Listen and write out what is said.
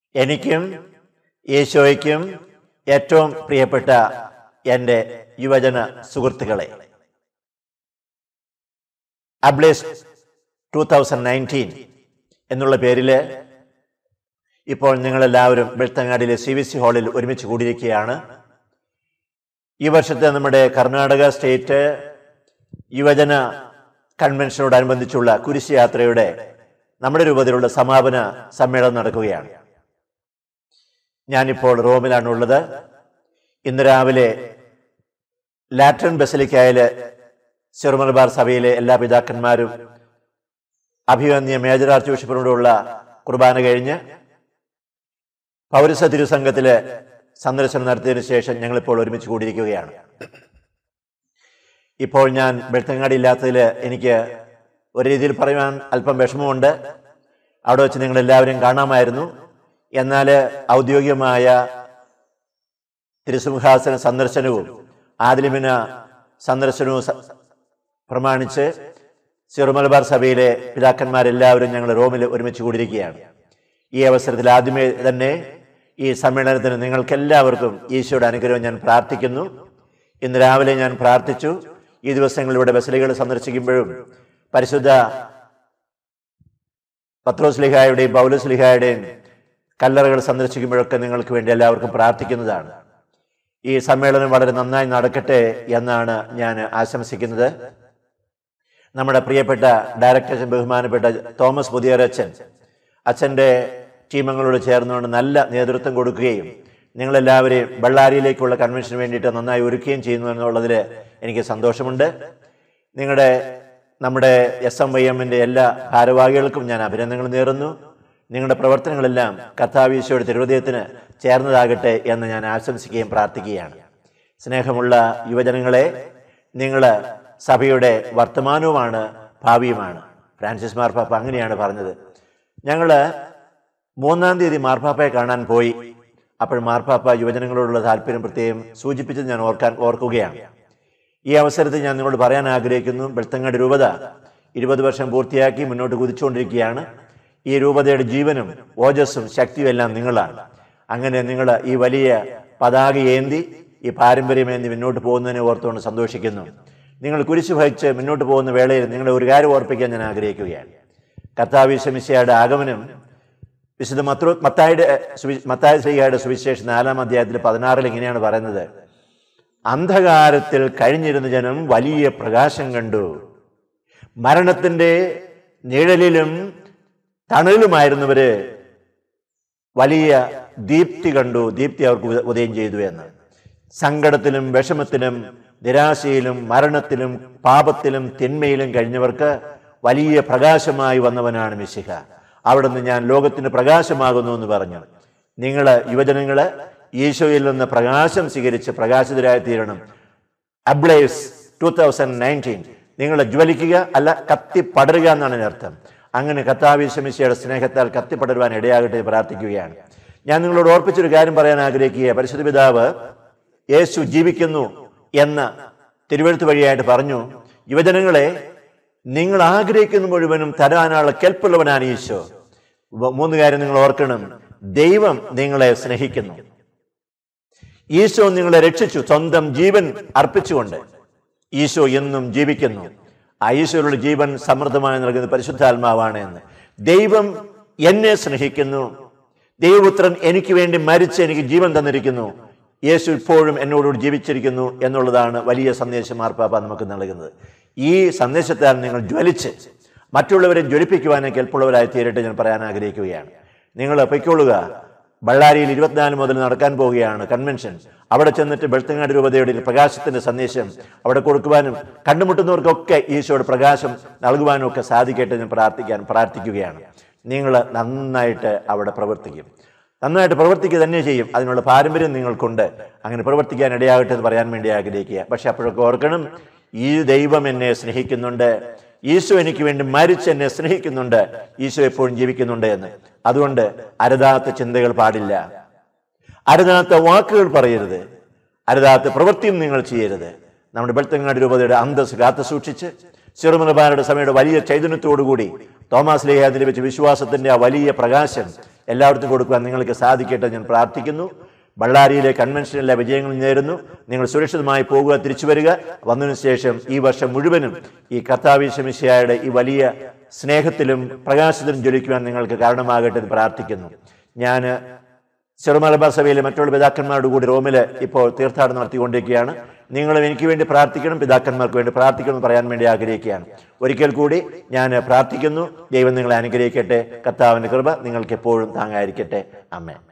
എനിക്കും യേശോയ്ക്കും ഏറ്റവും പ്രിയപ്പെട്ട എൻ്റെ യുവജന സുഹൃത്തുക്കളെ, അബ്ലേസ് 2019 എന്നുള്ള പേരിൽ ഇപ്പോൾ നിങ്ങളെല്ലാവരും വെളുത്തങ്ങാടിയിലെ CVC ഹാളിൽ ഒരുമിച്ച് കൂടിയിരിക്കുകയാണ്. ഈ വർഷത്തെ നമ്മുടെ കർണാടക സ്റ്റേറ്റ് യുവജന കൺവെൻഷനോടനുബന്ധിച്ചുള്ള കുരിശ് യാത്രയുടെ നമ്മുടെ രൂപത്തിലുള്ള സമാപന സമ്മേളനം നടക്കുകയാണ്. ഞാനിപ്പോൾ റോമിലാണുള്ളത്. ഇന്ന് രാവിലെ ലാറ്ററൻ ബസലിക്കയിലെ സിറോ മലബാർ സഭയിലെ എല്ലാ പിതാക്കന്മാരും അഭിവന്യ മേജർ ആർച്ച് ബിഷപ്പിനോടുള്ള കുർബാന കഴിഞ്ഞ് പൗരസ്ത്യ തിരുസംഘത്തിലെ സന്ദർശനം നടത്തിയതിനു ശേഷം ഞങ്ങളിപ്പോൾ ഒരുമിച്ച് കൂടിയിരിക്കുകയാണ്. ഇപ്പോൾ ഞാൻ വെളുത്തങ്ങാടി ഇല്ലാത്തതിൽ എനിക്ക് ഒരു രീതിയിൽ പറയുവാൻ അല്പം വിഷമമുണ്ട്. അവിടെ വെച്ച് നിങ്ങളെല്ലാവരും കാണാമായിരുന്നു. എന്നാൽ ഔദ്യോഗികമായ തിരുസിംഹാസന സന്ദർശനവും ആദിലിമിന സന്ദർശനവും പ്രമാണിച്ച് സിറോ മലബാർ സഭയിലെ പിതാക്കന്മാരെല്ലാവരും ഞങ്ങൾ റോമിൽ ഒരുമിച്ച് കൂടിയിരിക്കുകയാണ്. ഈ അവസരത്തിൽ ആദ്യമേ തന്നെ ഈ സമ്മേളനത്തിന് നിങ്ങൾക്കെല്ലാവർക്കും ഈശോയുടെ അനുഗ്രഹം ഞാൻ പ്രാർത്ഥിക്കുന്നു. ഇന്ന് രാവിലെ ഞാൻ പ്രാർത്ഥിച്ചു. ഈ ദിവസങ്ങളിലൂടെ ബസലികൾ സന്ദർശിക്കുമ്പോഴും പരിശുദ്ധ പത്രോസ് ലീഹായുടെയും പൗലോസ് ലീഹായുടെയും കല്ലറകൾ സന്ദർശിക്കുമ്പോഴൊക്കെ നിങ്ങൾക്ക് വേണ്ടി എല്ലാവർക്കും പ്രാർത്ഥിക്കുന്നതാണ്. ഈ സമ്മേളനം വളരെ നന്നായി നടക്കട്ടെ എന്നാണ് ഞാൻ ആശംസിക്കുന്നത്. നമ്മുടെ പ്രിയപ്പെട്ട ഡയറക്ടർ ബഹുമാനപ്പെട്ട തോമസ് പുതിയരച്ഛൻ അച്ഛൻ്റെ ടീമങ്ങളോട് ചേർന്നുകൊണ്ട് നല്ല നേതൃത്വം കൊടുക്കുകയും നിങ്ങളെല്ലാവരെയും ബള്ളാരിയിലേക്കുള്ള കൺവെൻഷന് വേണ്ടിയിട്ട് നന്നായി ഒരുക്കുകയും ചെയ്യുന്നു എന്നുള്ളതിൽ എനിക്ക് സന്തോഷമുണ്ട്. നമ്മുടെ SMYM-ൻ്റെ എല്ലാ ഭാരവാഹികൾക്കും ഞാൻ അഭിനന്ദനങ്ങൾ നേരുന്നു. നിങ്ങളുടെ പ്രവർത്തനങ്ങളെല്ലാം കർത്താവീശോയുടെ തിരുഹൃദയത്തിന് ചേർന്നതാകട്ടെ എന്ന് ഞാൻ ആശംസിക്കുകയും പ്രാർത്ഥിക്കുകയാണ്. സ്നേഹമുള്ള യുവജനങ്ങളെ, നിങ്ങൾ സഭയുടെ വർത്തമാനവുമാണ് ഭാവിയുമാണ്. ഫ്രാൻസിസ് മാർപ്പാപ്പ അങ്ങനെയാണ് പറഞ്ഞത്. ഞങ്ങൾ 3-ാം തീയതി മാർപ്പാപ്പയെ കാണാൻ പോയി. അപ്പോൾ മാർപ്പാപ്പ യുവജനങ്ങളോടുള്ള താല്പര്യം പ്രത്യേകം സൂചിപ്പിച്ചത് ഞാൻ ഓർക്കുകയാണ്. ഈ അവസരത്തിൽ ഞാൻ നിങ്ങളോട് പറയാൻ ആഗ്രഹിക്കുന്നു, വെളുത്തങ്ങാടി രൂപത 20 വർഷം പൂർത്തിയാക്കി മുന്നോട്ട് കുതിച്ചുകൊണ്ടിരിക്കുകയാണ്. ഈ രൂപതയുടെ ജീവനും ഓജസ്സും ശക്തിയും എല്ലാം നിങ്ങളാണ്. അങ്ങനെ നിങ്ങൾ ഈ വലിയ പതാക ഏന്തി ഈ പാരമ്പര്യമേന്തി മുന്നോട്ട് പോകുന്നതിനെ ഓർത്തുകൊണ്ട് സന്തോഷിക്കുന്നു. നിങ്ങൾ കുരിശ് വഹിച്ച് മുന്നോട്ട് പോകുന്ന വേളയിൽ നിങ്ങളെ ഒരു കാര്യം ഓർപ്പിക്കാൻ ഞാൻ ആഗ്രഹിക്കുകയാണ്. കർത്താവ് ഈശോ മിശിഹായുടെ ആഗമനം വിശുദ്ധ മത്തായി ശ്ലീഹായുടെ സുവിശേഷം 4-ാം അധ്യായത്തിൽ 16 ഇങ്ങനെയാണ് പറയുന്നത്: അന്ധകാരത്തിൽ കഴിഞ്ഞിരുന്ന ജനം വലിയ പ്രകാശം കണ്ടു, മരണത്തിൻ്റെ നിഴലിലും തണലുമായിരുന്നവര് വലിയ ദീപ്തി കണ്ടു, ദീപ്തി അവർക്ക് ഉദയം ചെയ്തു എന്ന്. സങ്കടത്തിലും വിഷമത്തിലും നിരാശയിലും മരണത്തിലും പാപത്തിലും തിന്മയിലും കഴിഞ്ഞവർക്ക് വലിയ പ്രകാശമായി വന്നവനാണ് മിശിഹ. അവിടുന്ന് ഞാൻ ലോകത്തിന് പ്രകാശമാകുന്നു എന്ന് പറഞ്ഞു. നിങ്ങൾ യുവജനങ്ങൾ ഈശോയിൽ നിന്ന് പ്രകാശം സ്വീകരിച്ച് പ്രകാശിതരായി തീരണം. അബ്ലേസ് 2019 നിങ്ങൾ ജ്വലിക്കുക, അല്ല കത്തിപ്പടരുക എന്നാണ് അർത്ഥം. അങ്ങനെ കർത്താവ് ഈശോ മിശിഹായുടെ സ്നേഹത്താൽ കത്തിപ്പടരുവാൻ ഇടയാകട്ടെ പ്രാർത്ഥിക്കുകയാണ്. ഞാൻ നിങ്ങളോട് ഓർപ്പിച്ചൊരു കാര്യം പറയാൻ ആഗ്രഹിക്കുക. പരിശുദ്ധ പിതാവ് യേശു ജീവിക്കുന്നു എന്ന തിരുവെഴുത്ത് വഴിയായിട്ട് പറഞ്ഞു, യുവജനങ്ങളെ, നിങ്ങൾ ആഗ്രഹിക്കുന്ന മുഴുവനും തരാനുള്ള കെൽപ്പുള്ളവനാണ് ഈശോ. 3 കാര്യം നിങ്ങൾ ഓർക്കണം. ദൈവം നിങ്ങളെ സ്നേഹിക്കുന്നു. ഈശോ നിങ്ങളെ രക്ഷിച്ചു, സ്വന്തം ജീവൻ അർപ്പിച്ചുകൊണ്ട്. ഈശോ എന്നും ജീവിക്കുന്നു. ആ ഈശോയുടെ ജീവൻ സമൃദ്ധമായി നൽകുന്നത് പരിശുദ്ധാത്മാവാണ് എന്ന്. ദൈവം എന്നെ സ്നേഹിക്കുന്നു. ദൈവപുത്രൻ എനിക്ക് വേണ്ടി മരിച്ച് എനിക്ക് ജീവൻ തന്നിരിക്കുന്നു. യേശു ഇപ്പോഴും എന്നോടുകൂടി ജീവിച്ചിരിക്കുന്നു എന്നുള്ളതാണ് വലിയ സന്ദേശം മാർപ്പാപ്പ നമുക്ക് നൽകുന്നത്. ഈ സന്ദേശത്താൽ നിങ്ങൾ ജ്വലിച്ച് മറ്റുള്ളവരെ ജ്വലിപ്പിക്കുവാനും കെൽപ്പുള്ളവരായി തീരട്ടെ ഞാൻ പറയാൻ ആഗ്രഹിക്കുകയാണ്. നിങ്ങൾ പൊയ്ക്കൊള്ളുക. ബള്ളാരിയിൽ 24 മുതൽ നടക്കാൻ പോവുകയാണ് കൺവെൻഷൻ. അവിടെ ചെന്നിട്ട് വെളുത്തങ്ങാടി രൂപതയുടെ പ്രകാശത്തിന്റെ സന്ദേശം അവിടെ കൊടുക്കുവാനും കണ്ടുമുട്ടുന്നവർക്കൊക്കെ ഈശോയുടെ പ്രകാശം നൽകുവാനും ഒക്കെ സാധിക്കട്ടെ ഞാൻ പ്രാർത്ഥിക്കുകയാണ്. നിങ്ങൾ നന്നായിട്ട് അവിടെ പ്രവർത്തിക്കും. നന്നായിട്ട് പ്രവർത്തിക്കുക തന്നെ ചെയ്യും. അതിനുള്ള പാരമ്പര്യം നിങ്ങൾക്കുണ്ട്. അങ്ങനെ പ്രവർത്തിക്കാൻ ഇടയാകട്ടെ എന്ന് പറയാൻ വേണ്ടി ആഗ്രഹിക്കുക. പക്ഷെ അപ്പോഴൊക്കെ ഓർക്കണം, ഈ ദൈവം എന്നെ സ്നേഹിക്കുന്നുണ്ട്. ഈശോ എനിക്ക് വേണ്ടി മരിച്ച് എന്നെ സ്നേഹിക്കുന്നുണ്ട്. ഈശോ എപ്പോഴും ജീവിക്കുന്നുണ്ട് എന്ന്. അതുകൊണ്ട് അരുതാത്ത ചിന്തകൾ പാടില്ല, അരുതാത്ത വാക്കുകൾ പറയരുത്, അരുതാത്ത പ്രവൃത്തിയും നിങ്ങൾ ചെയ്യരുത്. നമ്മുടെ വെളുത്തങ്ങാടി രൂപതയുടെ അന്തസ് കാത്തു സൂക്ഷിച്ച് സിറോ മലബാറുടെ സഭയുടെ വലിയ ചൈതന്യത്തോടുകൂടി തോമാസ് ലീഹായിൽ വെച്ച് വിശ്വാസത്തിന്റെ ആ വലിയ പ്രകാശം എല്ലാവർക്കും കൊടുക്കുവാൻ നിങ്ങൾക്ക് സാധിക്കട്ടെ ഞാൻ പ്രാർത്ഥിക്കുന്നു. ബള്ളാരിയിലെ കൺവെൻഷനിലെ വിജയങ്ങൾ നേരുന്നു. നിങ്ങൾ സുരക്ഷിതമായി പോകുക, തിരിച്ചു വരിക. വന്നതിനു ശേഷം ഈ വർഷം മുഴുവനും ഈ കർത്താവ് യേശു മിശിഹായുടെ ഈ വലിയ സ്നേഹത്തിലും പ്രകാശത്തിലും ജ്വലിക്കുവാൻ നിങ്ങൾക്ക് കാരണമാകട്ടെ എന്ന് പ്രാർത്ഥിക്കുന്നു. ഞാൻ ചെറുമലബാർ സഭയിലെ മറ്റുള്ള പിതാക്കന്മാരോട് കൂടി റോമിൽ ഇപ്പോൾ തീർത്ഥാടനം നടത്തിക്കൊണ്ടിരിക്കുകയാണ്. നിങ്ങളും എനിക്ക് വേണ്ടി പ്രാർത്ഥിക്കണം, പിതാക്കന്മാർക്ക് വേണ്ടി പ്രാർത്ഥിക്കണം എന്ന് പറയാൻ വേണ്ടി ആഗ്രഹിക്കുകയാണ്. ഒരിക്കൽ കൂടി ഞാൻ പ്രാർത്ഥിക്കുന്നു. ദൈവം നിങ്ങളെ അനുഗ്രഹിക്കട്ടെ. കർത്താവിൻ്റെ കൃപ നിങ്ങൾക്ക് എപ്പോഴും താങ്ങായിരിക്കട്ടെ. ആമേൻ.